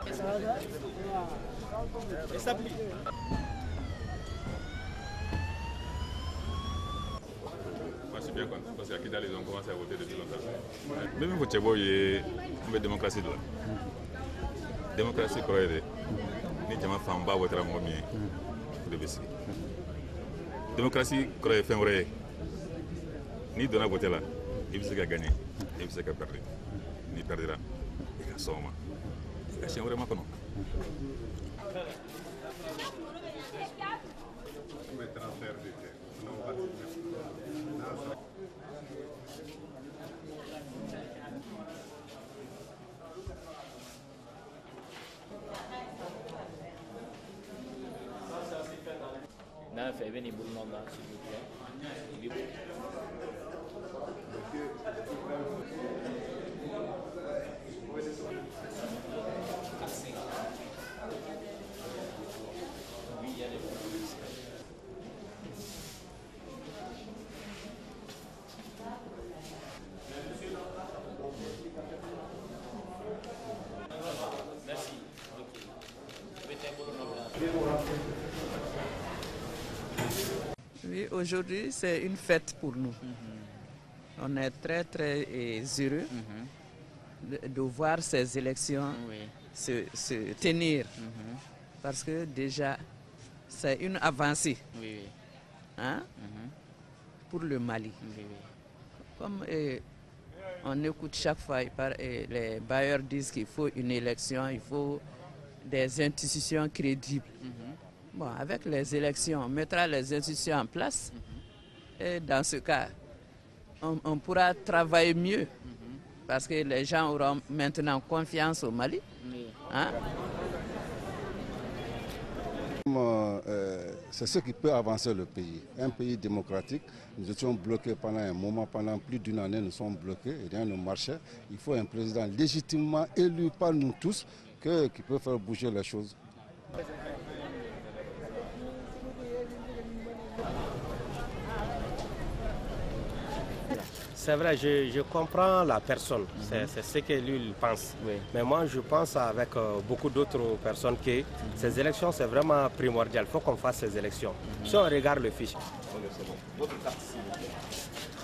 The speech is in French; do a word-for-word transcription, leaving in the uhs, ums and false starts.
Moi, je suis bien content parce qu'à Kidal, ils ont commencé à voter depuis longtemps. Même pour Tchèbo, il y a une démocratie là. Démocratie correcte. Ni jama fanba voter mo mi de besi. Démocratie correcte fait vrai. Ni donna voter là, il peut se gagner, il peut se perdre. Ni perdra. Il a soma. Il a changé vraiment comment. Non, fais venir tout le monde là, s'il vous plaît. Oui, il y a des polices. Merci. Ok. Je vais t'aider. Oui, aujourd'hui, c'est une fête pour nous. Mm-hmm. On est très, très heureux mm-hmm. de, de voir ces élections oui. se, se tenir. Mm-hmm. Parce que déjà, c'est une avancée oui, oui. Hein? Mm-hmm. pour le Mali. Oui, oui. Comme eh, on écoute chaque fois, eh, les bailleurs disent qu'il faut une élection, il faut des institutions crédibles. Mm-hmm. Bon, avec les élections, on mettra les institutions en place mm-hmm. et dans ce cas, on, on pourra travailler mieux mm-hmm. parce que les gens auront maintenant confiance au Mali. Oui. Hein? Euh, c'est ce qui peut avancer le pays. Un pays démocratique, nous étions bloqués pendant un moment, pendant plus d'une année, nous sommes bloqués et rien ne marchait. Il faut un président légitimement élu par nous tous que, qui peut faire bouger les choses. C'est vrai, je, je comprends la personne, mm-hmm. c'est ce que lui il pense. Oui. Mais moi je pense avec euh, beaucoup d'autres personnes que mm-hmm. ces élections c'est vraiment primordial, il faut qu'on fasse ces élections. Mm-hmm. Si on regarde le fichier.